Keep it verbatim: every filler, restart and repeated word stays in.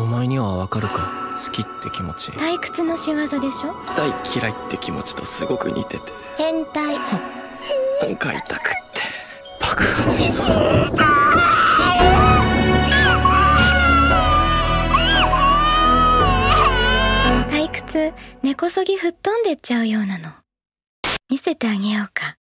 前にはわかるか、好きって気持ち。 退屈の仕業でしょ。 大嫌いって気持ちとすごく似てて、 変態。 なんか痛くって爆発しそうだ。 退屈、根こそぎ吹っ飛んでっちゃうようなの。見せてあげようか。